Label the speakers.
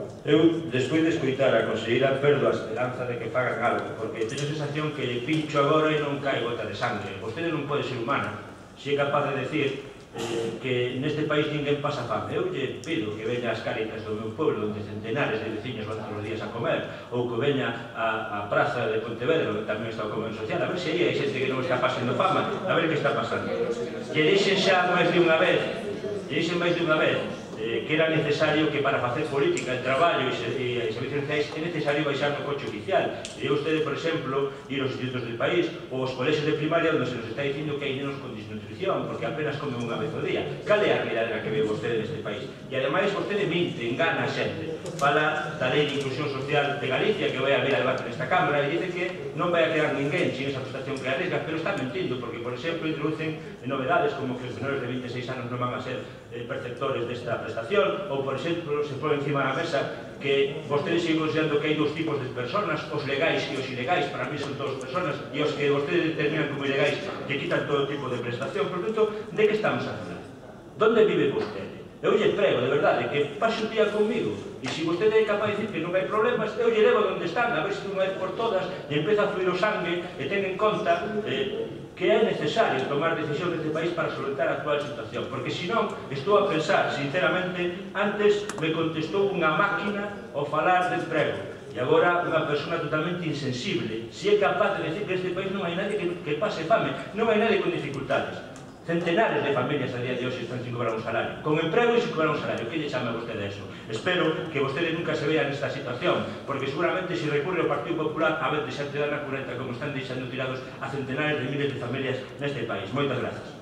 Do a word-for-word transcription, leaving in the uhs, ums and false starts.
Speaker 1: Eu, despois de escoitar a conselleira, perdo a esperanza de que fagan algo, porque teño a sensación que lle pincho agora e non cae gota de sangue. Vostede non pode ser humana, se é capaz de decir eh, que neste país ninguén pasa fame. Eu lle pido que veña ás Cáritas do meu pueblo, onde centenares de veciños van todos os días a comer, ou que veña á, á praza de Pontevedra, onde tamén está o Comedor Social, a ver se aí hai xente que non está pasando fama, a ver que está pasando. Que deixen xa máis de unha vez, que deixen máis de unha vez, eh, que era necesario que para facer política, el traballo e, se, e, e servicios sociais é necesario baixar no coche oficial. E usted, por exemplo, ir aos institutos del país ou aos colexios de primaria onde se nos está dicindo que hai nenos con disnutrición porque apenas comen unha vez ao día. Cal é a realidade que ve vostede neste país? E ademais vostede mente, engana a xente. Fala da lei de inclusión social de Galicia que vai a ver a debate nesta Cámara e dice que non vai a quedar ninguén sin esa prestación que arriesga, pero está mentindo porque, por exemplo, introducen novedades como que os menores de vinte e seis anos non van a ser eh, perceptores desta prestación, ou, por exemplo, se pone encima da mesa que vostedes siguen considerando que hai dous tipos de personas, os legais e os ilegais. Para mí son todos personas, e os que vostedes determinan como ilegais que quitan todo tipo de prestación. Por tanto, de que estamos a falar? Donde vive vostede? Eu lle prego, de verdade, que pase un día comigo, e se vostede é capaz de dicir que non hai problemas, eu lle levo onde están, a ver se unha vez por todas e empeza a fluir o sangue e ten en conta eh, que é necesario tomar decisións neste país para solventar a actual situación, porque senón estou a pensar, sinceramente, antes me contestou unha máquina ao falar de emprego e agora unha persona totalmente insensible. Se é capaz de decir que neste país non hai nadie que, que pase fame, non hai nadie con dificultades. Centenares de familias a día de hoxe están sin cobrar un salario, con emprego e sin cobrar un salario. Que lle chama vostede a eso? Espero que vostede nunca se vea nesta situación, porque seguramente se recurre ao Partido Popular a vez de xa te dan a curenta como están deixando tirados a centenares de miles de familias neste país. Moitas grazas.